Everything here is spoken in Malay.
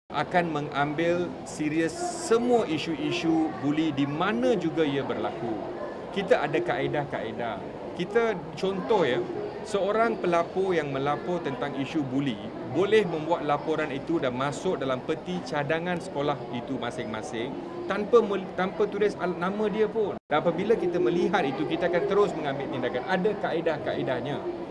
akan mengambil serius semua isu-isu buli di mana juga ia berlaku. Kita ada kaedah-kaedah. Kita contoh ya, seorang pelapor yang melapor tentang isu buli boleh membuat laporan itu dan masuk dalam peti cadangan sekolah itu masing-masing tanpa tulis nama dia pun. Dan apabila kita melihat itu, kita akan terus mengambil tindakan. Ada kaedah-kaedahnya.